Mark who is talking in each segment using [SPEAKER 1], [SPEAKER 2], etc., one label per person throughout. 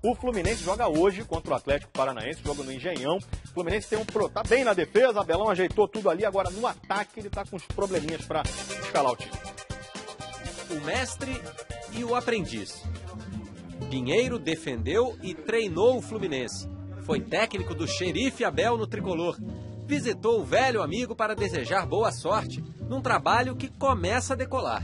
[SPEAKER 1] O Fluminense joga hoje contra o Atlético Paranaense, joga no Engenhão. O Fluminense tá bem na defesa, Abelão ajeitou tudo ali, agora no ataque ele tá com uns probleminhas para escalar o time.
[SPEAKER 2] O mestre e o aprendiz. Pinheiro defendeu e treinou o Fluminense. Foi técnico do Xerife Abel no tricolor. Visitou o velho amigo para desejar boa sorte num trabalho que começa a decolar.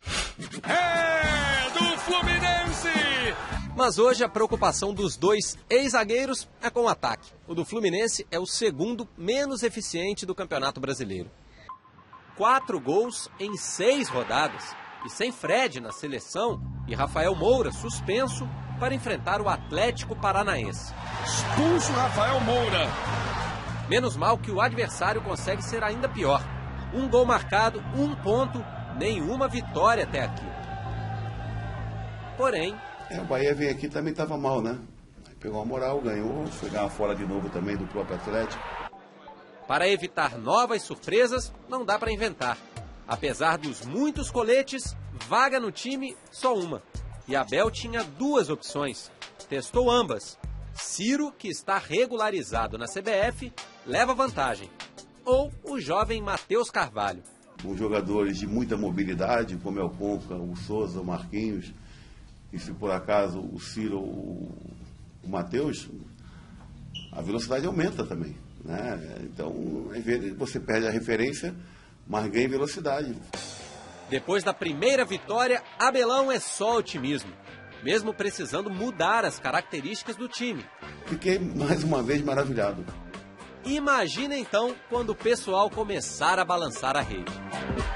[SPEAKER 3] É do Fluminense!
[SPEAKER 2] Mas hoje a preocupação dos dois ex-zagueiros é com o ataque. O do Fluminense é o segundo menos eficiente do Campeonato Brasileiro. 4 gols em 6 rodadas. E sem Fred na seleção e Rafael Moura suspenso para enfrentar o Atlético Paranaense.
[SPEAKER 3] Expulso Rafael Moura.
[SPEAKER 2] Menos mal que o adversário consegue ser ainda pior. 1 gol marcado, 1 ponto, nenhuma vitória até aqui. Porém...
[SPEAKER 4] o Bahia veio aqui também estava mal, né? Pegou uma moral, ganhou, foi ganhar fora de novo também do próprio Atlético.
[SPEAKER 2] Para evitar novas surpresas, não dá para inventar. Apesar dos muitos coletes, vaga no time só uma. E Abel tinha 2 opções. Testou ambas. Ciro, que está regularizado na CBF, leva vantagem. Ou o jovem Matheus Carvalho.
[SPEAKER 4] Com jogadores de muita mobilidade, como é o Conca, o Souza, o Marquinhos, e se por acaso o Ciro ou o Matheus, a velocidade aumenta também, né? Então, às vezes você perde a referência, mas ganha em velocidade.
[SPEAKER 2] Depois da primeira vitória, Abelão é só otimismo, mesmo precisando mudar as características do time.
[SPEAKER 4] Fiquei mais uma vez maravilhado.
[SPEAKER 2] Imagina então quando o pessoal começar a balançar a rede.